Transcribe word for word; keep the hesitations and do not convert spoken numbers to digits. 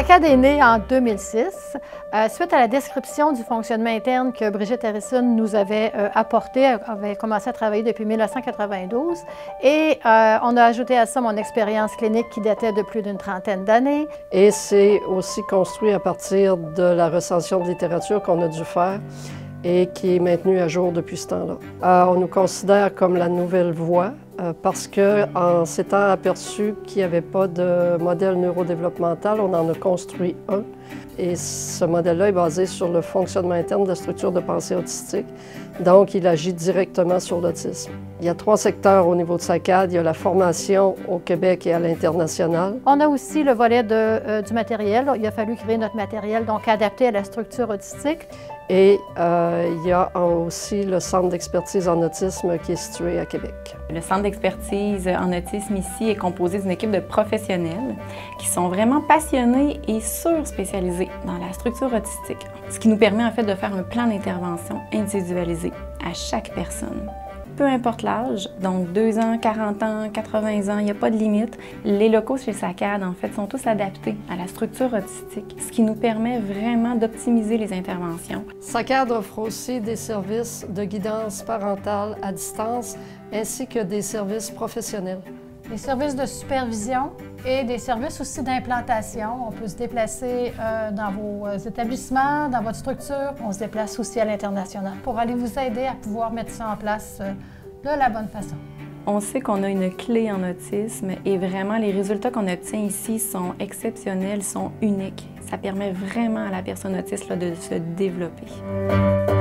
SACAD est né en deux mille six, euh, suite à la description du fonctionnement interne que Brigitte Harrison nous avait euh, apporté. Elle avait commencé à travailler depuis mille neuf cent quatre-vingt-douze et euh, on a ajouté à ça mon expérience clinique qui datait de plus d'une trentaine d'années. Et c'est aussi construit à partir de la recension de littérature qu'on a dû faire et qui est maintenue à jour depuis ce temps-là. Euh, on nous considère comme la nouvelle voie euh, parce qu'en s'étant aperçu qu'il n'y avait pas de modèle neurodéveloppemental, on en a construit un. Et ce modèle-là est basé sur le fonctionnement interne de la structure de pensée autistique. Donc, il agit directement sur l'autisme. Il y a trois secteurs au niveau de SACAD. Il y a la formation au Québec et à l'international. On a aussi le volet de, euh, du matériel. Il a fallu créer notre matériel, donc adapté à la structure autistique. Et euh, il y a aussi le Centre d'expertise en autisme qui est situé à Québec. Le Centre d'expertise en autisme ici est composé d'une équipe de professionnels qui sont vraiment passionnés et sur-spécialisés dans la structure autistique, ce qui nous permet en fait de faire un plan d'intervention individualisé à chaque personne. Peu importe l'âge, donc deux ans, quarante ans, quatre-vingts ans, il n'y a pas de limite. Les locaux chez SACAD, en fait, sont tous adaptés à la structure autistique, ce qui nous permet vraiment d'optimiser les interventions. SACAD offre aussi des services de guidance parentale à distance, ainsi que des services professionnels. Des services de supervision et des services aussi d'implantation. On peut se déplacer euh, dans vos établissements, dans votre structure. On se déplace aussi à l'international pour aller vous aider à pouvoir mettre ça en place euh, de la bonne façon. On sait qu'on a une clé en autisme et vraiment les résultats qu'on obtient ici sont exceptionnels, sont uniques. Ça permet vraiment à la personne autiste là, de se développer.